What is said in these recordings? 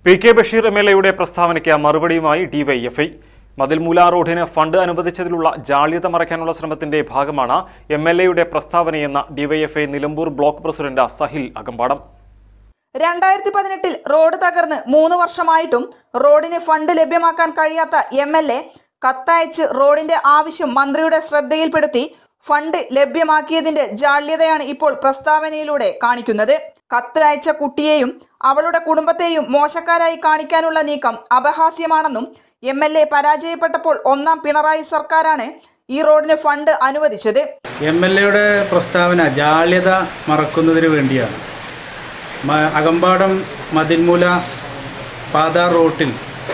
P K. Basheer എം.എൽ.എയുടെ പ്രസ്താവനയ്ക്ക് മറുപടിയുമായി DYFI. Mathilmoola റോഡിന് fund അനുവദിച്ചതിലുള്ള ജാള്യത മറയ്ക്കാനുള്ള ശ്രമത്തിന്റെ ഭാഗമാണ് എം.എൽ.എയുടെ പ്രസ്താവനയെന്ന DYFI Nilambur block president Sahil Akambadam. 2018 road തകർന്ന് 3 വർഷമായിട്ടും റോഡിന് ഫണ്ട് ലഭ്യമാക്കാൻ കഴിയാത്ത എം.എൽ.എ കത്തയച്ച് റോഡിന്റെ ആവശ്യം മന്ത്രിയുടെ ശ്രദ്ധയിൽപ്പെടുത്തി ഫണ്ട് ലഭ്യമാക്കിയതിന്റെ ജാള്യതയാണ് ഇപ്പോൾ പ്രസ്താവനയിലൂടെ കാണിക്കുന്നത്. കത്ത് അയച്ച കുട്ടിയെയും അവളുടെ കുടുംബത്തെയും മോശക്കാരായി കാണിക്കാനുള്ള നീക്കം അപഹാസ്യമാണെന്നും എം.എൽ.എ പരാജയപ്പെട്ടപ്പോൾ ഒന്നാം പിണറായി സർക്കാരാണ് ഈ റോഡിന് ഫണ്ട് അനുവദിച്ചത്. എം.എൽ.എയുടെ പ്രസ്താവന ജാള്യത മറക്കുന്നതിന് വേണ്ടിയാണ്. അകമ്പാടം മതിൽമൂല പാത റോട്ടിൽ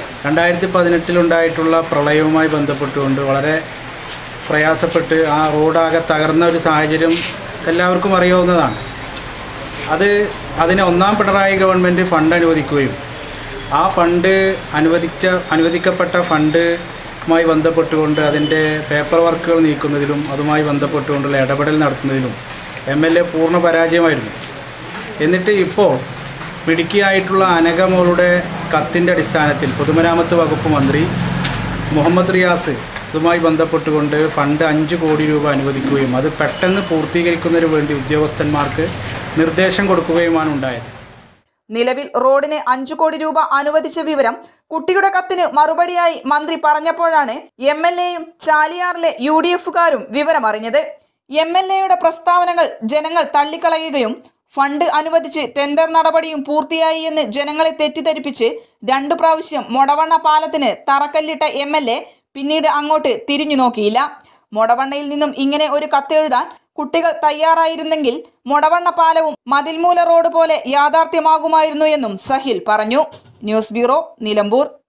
2018 പ്രളയവുമായി ബന്ധപ്പെട്ടുകൊണ്ട് വളരെ പ്രയാസപ്പെട്ട് ആ റോഡാകെ തകർന്ന ഒരു സാഹചര്യം എല്ലാവർക്കും അറിയാവുന്നതാണ്. അതിന് ഒന്നാം പിണറായി ഗവൺമെൻറ് ഫണ്ട് അനുവദിക്കുകയും ആ ഫണ്ട് അനുവദിക്കപ്പെട്ട ഫണ്ടുമായി ബന്ധപ്പെട്ടുകൊണ്ട് അതിൻ്റെ പേപ്പർ വർക്കുകൾ നീക്കുന്നതിലും അതുമായി ബന്ധപ്പെട്ടുകൊണ്ടുള്ള ഇടപെടൽ നടത്തുന്നതിലും എം.എൽ.എ പൂർണ്ണ പരാജയമായിരുന്നു. എന്നിട്ട് ഇപ്പോൾ മിടുക്കിയായിട്ടുള്ള അനഘമോളുടെ കത്തിൻ്റെ അടിസ്ഥാനത്തിൽ പൊതുമരാമത്ത് വകുപ്പ് മന്ത്രി മുഹമ്മദ് റിയാസ് ഇതുമായി ബന്ധപ്പെട്ടുകൊണ്ട് ഫണ്ട് 5 കോടി രൂപ അനുവദിക്കുകയും അത് പെട്ടെന്ന് പൂർത്തീകരിക്കുന്നതിന് വേണ്ടി ഉദ്യോഗസ്ഥന്മാർക്ക് നിർദ്ദേശം കൊടുക്കുകയുമാണ് ഉണ്ടായത്. നിലവിൽ റോഡിന് 5 കോടി രൂപ അനുവദിച്ച വിവരം കുട്ടിയുടെ കത്തിന് മറുപടിയായി മന്ത്രി പറഞ്ഞപ്പോഴാണ് എം.എൽ.എയും ചാലിയാറിലെ UDF-കാരും വിവരമറിഞ്ഞത്. എം.എൽ.എയുടെ പ്രസ്താവനകൾ ജനങ്ങൾ തള്ളിക്കളയുകയും ഫണ്ട് അനുവദിച്ച് ടെൻഡർ നടപടിയും പൂർത്തിയായി എന്ന് ജനങ്ങളെ തെറ്റിദ്ധരിപ്പിച്ച് 2 പ്രാവശ്യം മൊടവണ്ണ പാലത്തിന് തറക്കല്ലിട്ട എം.എൽ.എ പിന്നീട് അങ്ങോട്ട് തിരിഞ്ഞു നോക്കിയില്ല. മൊടവണ്ണയിൽ നിന്നും ഇങ്ങനെ ഒരു കത്തെഴുതാൻ കുട്ടികൾ തയ്യാറായിരുന്നെങ്കിൽ മൊടവണ്ണ പാലവും മതിൽമൂല റോഡ് പോലെ യാഥാർത്ഥ്യമാകുമായിരുന്നു എന്നും സഹിൽ പറഞ്ഞു. News bureau, Nilambur.